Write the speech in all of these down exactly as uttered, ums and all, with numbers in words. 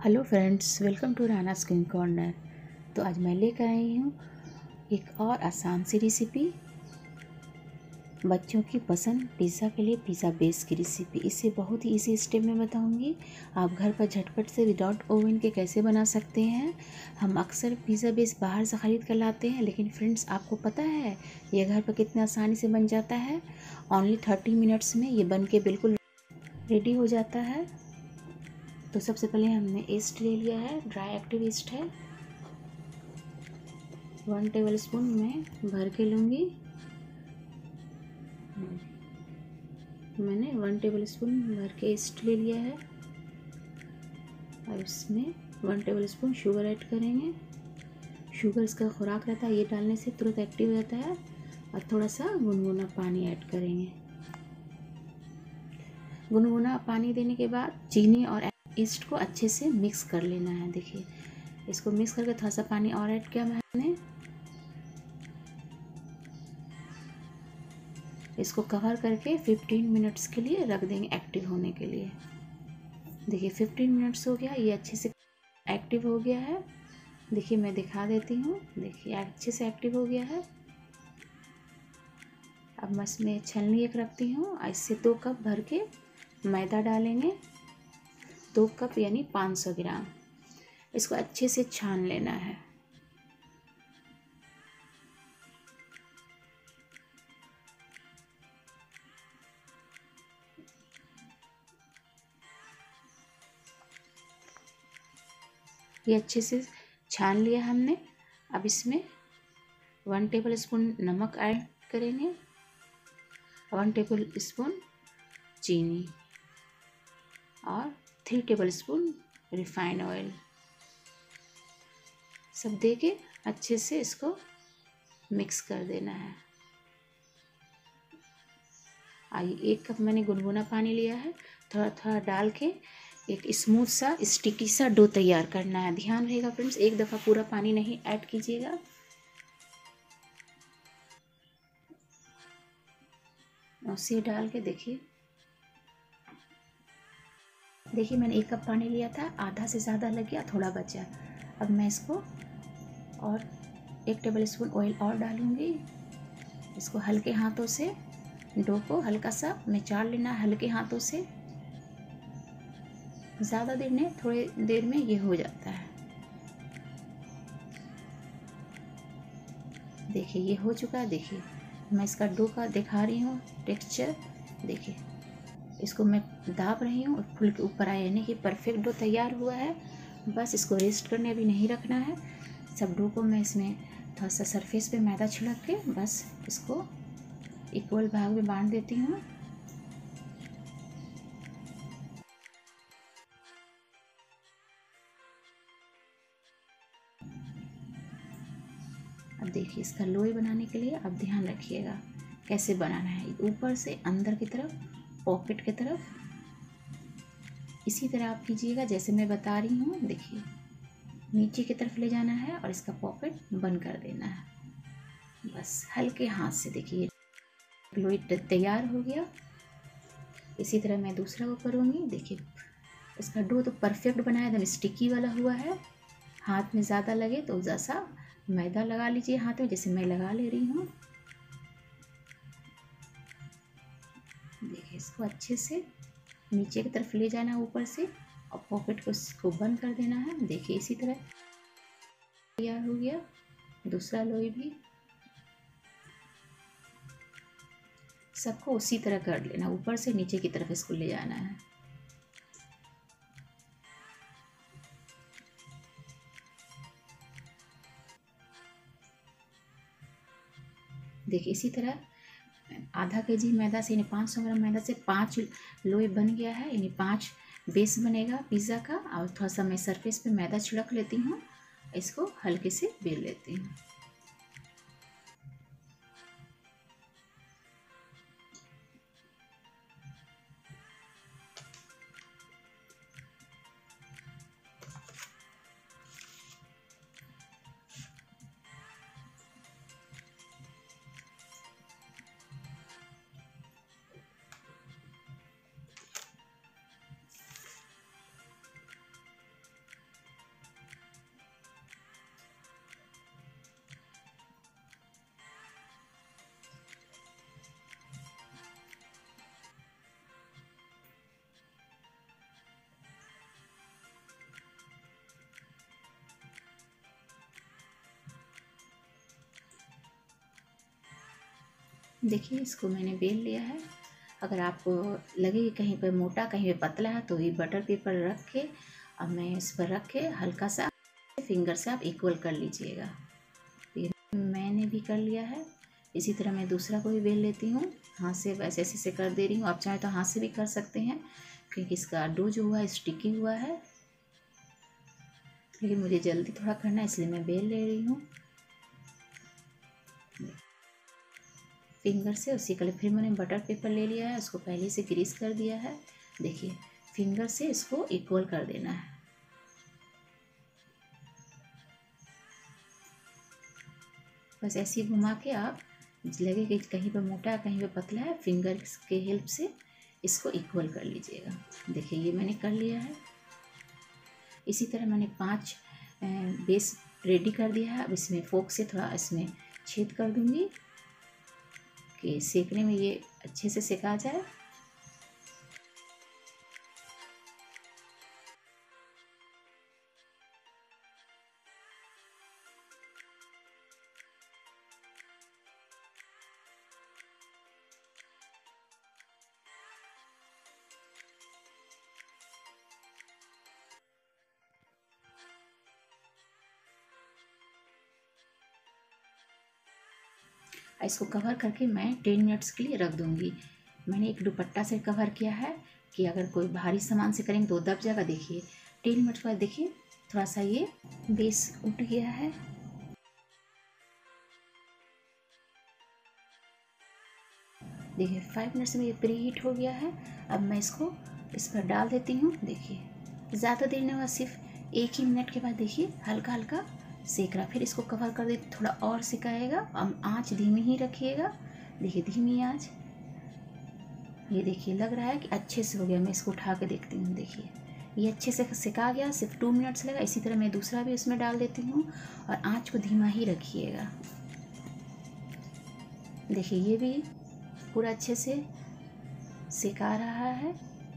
Hello friends, welcome to Rana cooking corner. तो आज मैं लेकर आई हूँ एक और आसान सी रेसिपी, बच्चों की पसंद पिज़्ज़ा के लिए पिज़्ज़ा बेस की रेसिपी। इसे बहुत ही इजी स्टेप में बताऊंगी आप घर पर झटपट से विदाउट ओवन के कैसे बना सकते हैं। हम अक्सर पिज़्ज़ा बेस बाहर से ख़रीद कर लाते हैं, लेकिन फ्रेंड्स आपको पता है ये घर पर कितनी आसानी से बन जाता है। ओनली थर्टी मिनट्स में ये बन के बिल्कुल रेडी हो जाता है। तो सबसे पहले हमने ईस्ट ले लिया है, ड्राई एक्टिव ईस्ट है, वन टेबल स्पून मैं भर के लूँगी। मैंने वन टेबल स्पून भर के ईस्ट ले लिया है और इसमें one tablespoon sugar add करेंगे। शुगर इसका खुराक रहता है, ये डालने से तुरंत एक्टिव हो जाता है। और थोड़ा सा गुनगुना पानी ऐड करेंगे। गुनगुना पानी देने के बाद चीनी और ईस्ट को अच्छे से मिक्स कर लेना है। देखिए, इसको मिक्स करके थोड़ा सा पानी और ऐड किया मैंने। इसको कवर करके फिफ्टीन मिनट्स के लिए रख देंगे एक्टिव होने के लिए। देखिए फिफ्टीन मिनट्स हो गया, ये अच्छे से एक्टिव हो गया है। देखिए मैं दिखा देती हूँ, देखिए अच्छे से एक्टिव हो गया है। अब मैं इसमें छलनी एक रखती हूँ, इससे दो कप भर के मैदा डालेंगे। दो कप यानी पाँच सौ ग्राम। इसको अच्छे से छान लेना है। ये अच्छे से छान लिया हमने। अब इसमें वन टेबल स्पून नमक ऐड करेंगे, वन टेबल स्पून चीनी और three tablespoon refined oil, सब दे के अच्छे से इसको मिक्स कर देना है। आइए, एक कप मैंने गुनगुना पानी लिया है, थोड़ा थोड़ा डाल के एक स्मूथ सा स्टिकी सा डो तैयार करना है। ध्यान रहेगा फ्रेंड्स, एक दफ़ा पूरा पानी नहीं ऐड कीजिएगा। उसे डाल के देखिए देखिए मैंने एक कप पानी लिया था, आधा से ज़्यादा लग गया, थोड़ा बचा। अब मैं इसको और एक टेबल स्पून ऑयल और डालूँगी। इसको हल्के हाथों से डो को हल्का सा निचार लेना, हल्के हाथों से। ज़्यादा देर नहीं, थोड़ी देर में ये हो जाता है। देखिए ये हो चुका है। देखिए मैं इसका डो का दिखा रही हूँ टेक्सचर। देखिए इसको मैं दाब रही हूँ और फुल के ऊपर आए, यानी कि परफेक्ट डो तैयार हुआ है। बस इसको रेस्ट करने अभी नहीं रखना है। सब डो को मैं इसमें थोड़ा सा सरफेस पे मैदा छिड़क के बस इसको इक्वल भाग में बांट देती हूँ। अब देखिए इसका लोई बनाने के लिए अब ध्यान रखिएगा कैसे बनाना है। ऊपर से अंदर की तरफ, पॉकेट की तरफ, इसी तरह आप कीजिएगा जैसे मैं बता रही हूँ। देखिए नीचे की तरफ ले जाना है और इसका पॉकेट बंद कर देना है, बस हल्के हाथ से। देखिए लोई तैयार हो गया। इसी तरह मैं दूसरा को करूँगी। देखिए इसका डो तो परफेक्ट बना है, एकदम स्टिकी वाला हुआ है। हाथ में ज़्यादा लगे तो ज़रा सा मैदा लगा लीजिए हाथ में, जैसे मैं लगा ले रही हूँ। देखिए इसको अच्छे से नीचे की तरफ ले जाना है ऊपर से, और पॉकेट को इसको बंद कर देना है। देखिए इसी तरह तैयार हो गया दूसरा लोई भी। सबको उसी तरह कर लेना, ऊपर से नीचे की तरफ इसको ले जाना है। देखिए इसी तरह आधा के जी मैदा से, यानी पाँच सौ ग्राम मैदा से पाँच लोई बन गया है, यानी पाँच बेस बनेगा पिज़्ज़ा का। और थोड़ा सा मैं सरफेस पे मैदा छिड़क लेती हूँ, इसको हल्के से बेल लेती हूँ। देखिए इसको मैंने बेल लिया है। अगर आपको लगे कि कहीं पर मोटा कहीं पर पतला है तो ये बटर पेपर रख के अब मैं इस पर रख के हल्का सा फिंगर से आप इक्वल कर लीजिएगा। ये मैंने भी कर लिया है। इसी तरह मैं दूसरा को भी बेल लेती हूँ। हाथ से वैसे ऐसे से कर दे रही हूँ। आप चाहे तो हाथ से भी कर सकते हैं क्योंकि इसका डो जो हुआ है स्टिकी हुआ है, लेकिन मुझे जल्दी थोड़ा करना है इसलिए मैं बेल ले रही हूँ फिंगर से। उसी के लिए फिर मैंने बटर पेपर ले लिया है, उसको पहले से ग्रीस कर दिया है। देखिए फिंगर से इसको इक्वल कर देना है। बस ऐसे ही घुमा के आप लगे कि कहीं पर मोटा है कहीं पर पतला है, फिंगर के हेल्प से इसको इक्वल कर लीजिएगा। देखिए ये मैंने कर लिया है। इसी तरह मैंने पांच बेस रेडी कर दिया है। अब इसमें फोक से थोड़ा इसमें छेद कर दूंगी कि सेकने में ये अच्छे से सेका जाए। इसको कवर करके मैं टेन मिनट्स के लिए रख दूंगी। मैंने एक दुपट्टा से कवर किया है कि अगर कोई भारी सामान से करेंगे तो दब जाएगा। देखिए टेन मिनट्स के बाद देखिए थोड़ा सा ये बेस उठ गया है। देखिए फाइव मिनट्स में ये प्री हीट हो गया है। अब मैं इसको इस पर डाल देती हूँ। देखिए ज़्यादा देर नहीं हुआ, सिर्फ एक ही मिनट के बाद देखिए हल्का हल्का सेक रहा। फिर इसको कवर कर दे, थोड़ा और सिकाएगा। अब आँच धीमी ही रखिएगा। देखिए धीमी आँच। ये देखिए लग रहा है कि अच्छे से हो गया। मैं इसको उठा के देखती हूँ। देखिए ये अच्छे से सिका गया, सिर्फ टू मिनट्स लगा। इसी तरह मैं दूसरा भी उसमें डाल देती हूँ और आँच को धीमा ही रखिएगा। देखिए ये भी पूरा अच्छे से सिका रहा है।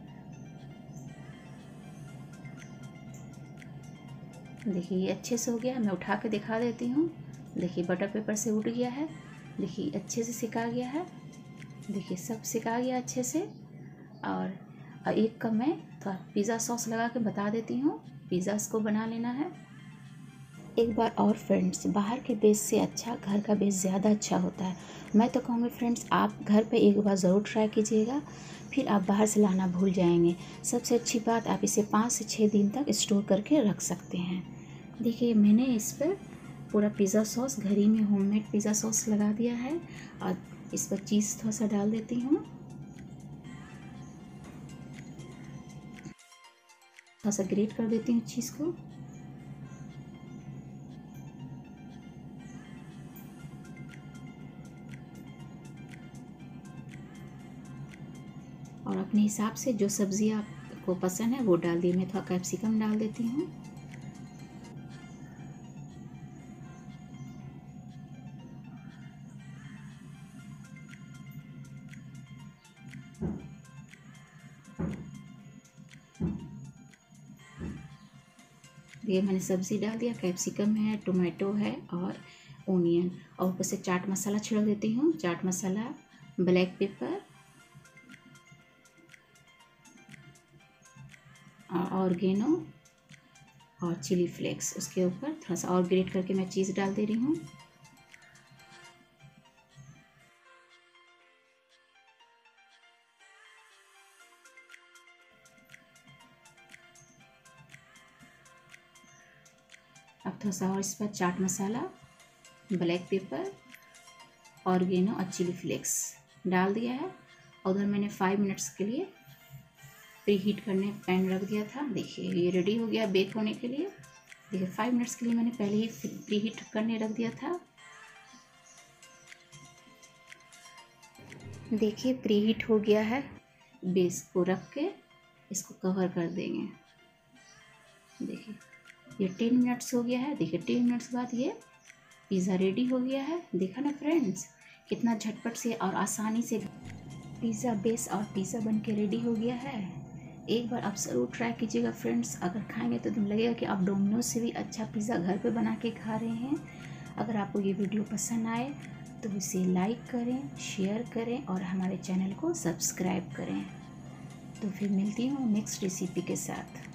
देखिए ये अच्छे से हो गया। मैं उठा के दिखा देती हूँ। देखिए बटर पेपर से उठ गया है। देखिए अच्छे से सिका गया है। देखिए सब सिका गया अच्छे से। और एक कप मैं थोड़ा पिज़्ज़ा सॉस लगा के बता देती हूँ। पिज़्ज़ा इसको बना लेना है। एक बार और फ्रेंड्स, बाहर के बेस से अच्छा घर का बेस ज़्यादा अच्छा होता है। मैं तो कहूँगी फ्रेंड्स आप घर पे एक बार ज़रूर ट्राई कीजिएगा, फिर आप बाहर से लाना भूल जाएंगे। सबसे अच्छी बात, आप इसे पाँच से छः दिन तक स्टोर करके रख सकते हैं। देखिए मैंने इस पर पूरा पिज़्ज़ा सॉस घर ही में होममेड पिज़्ज़ा सॉस लगा दिया है और इस पर चीज़ थोड़ा सा डाल देती हूँ। थोड़ा सा ग्रेट कर देती हूँ चीज़ को। और अपने हिसाब से जो सब्ज़ी आपको पसंद है वो डाल दी। मैं थोड़ा कैप्सिकम डाल देती हूँ। ये मैंने सब्ज़ी डाल दिया। कैप्सिकम है, टोमेटो है और ओनियन, और ऊपर से चाट मसाला छिड़क देती हूँ। चाट मसाला, ब्लैक पेपर और ऑर्गेनो और चिली फ्लेक्स। उसके ऊपर थोड़ा सा और ग्रेट करके मैं चीज़ डाल दे रही हूँ। अब थोड़ा सा और इस पर चाट मसाला, ब्लैक पेपर, ऑर्गेनो और चिली फ्लेक्स डाल दिया है। और उधर मैंने फाइव मिनट्स के लिए प्री हीट करने पैन रख दिया था। देखिए ये रेडी हो गया बेक होने के लिए। देखिए फाइव मिनट्स के लिए मैंने पहले ही प्री हीट करने रख दिया था। देखिए प्री हीट हो गया है। बेस को रख के इसको कवर कर देंगे। देखिए ये टेन मिनट्स हो गया है। देखिए टेन मिनट्स बाद ये पिज़्ज़ा रेडी हो गया है। देखा ना फ्रेंड्स, कितना झटपट से और आसानी से पिज़्ज़ा बेस और पिज़्ज़ा बन के रेडी हो गया है। एक बार आप ज़रूर ट्राई कीजिएगा फ्रेंड्स। अगर खाएंगे तो तुम लगेगा कि आप डोमिनोज से भी अच्छा पिज़्ज़ा घर पे बना के खा रहे हैं। अगर आपको ये वीडियो पसंद आए तो इसे लाइक करें, शेयर करें और हमारे चैनल को सब्सक्राइब करें। तो फिर मिलती हूँ नेक्स्ट रेसिपी के साथ।